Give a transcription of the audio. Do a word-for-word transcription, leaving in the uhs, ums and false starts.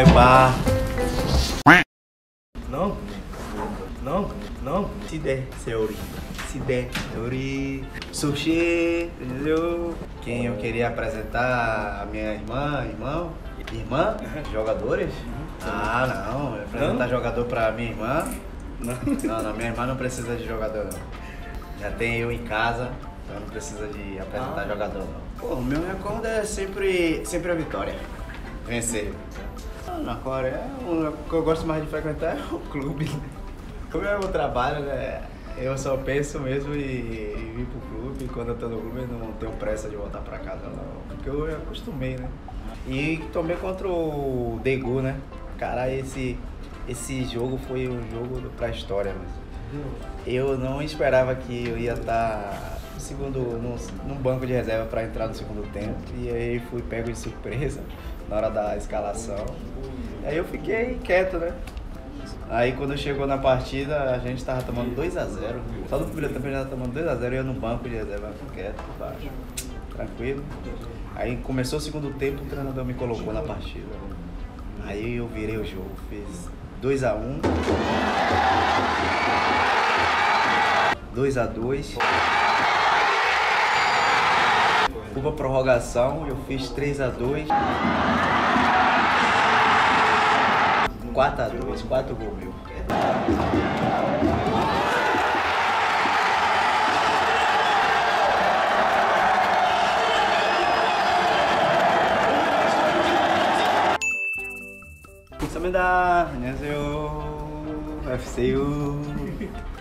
bar. Não, não, não. Se der, Seori. Se der, Seori. Sushi, entendeu? Quem eu queria apresentar, a minha irmã, irmão. Irmã? Jogadores? Ah, não. Apresentar jogador pra minha irmã. Não. Não, não, minha irmã não precisa de jogador, não. Já tem eu em casa, então não precisa de apresentar ah. jogador, não. Pô, o meu recorde é sempre, sempre a vitória. Vencer. Na Coreia, o que eu gosto mais de frequentar é o clube. Como é o meu trabalho, né? Eu só penso mesmo em, em vir pro clube. Quando eu tô no clube, eu não tenho pressa de voltar pra casa, não. Porque eu já acostumei, né? E também contra o Daegu, né? Cara, esse, esse jogo foi um jogo pra história mesmo. Eu não esperava que eu ia estar no segundo, no, num banco de reserva para entrar no segundo tempo. E aí fui pego de surpresa na hora da escalação. Aí eu fiquei quieto, né? Aí quando chegou na partida, a gente tava tomando dois a zero. Só no primeiro tempo a gente tava tomando dois a zero e eu no banco de reserva, quieto, baixo, tranquilo. Aí começou o segundo tempo, o treinador me colocou na partida. Aí eu virei o jogo, fiz dois a um, dois a dois. Uma prorrogação, eu fiz três a dois. quatro a dois, quatro gols meu. 감사합니다. 안녕하세요. 에프씨유.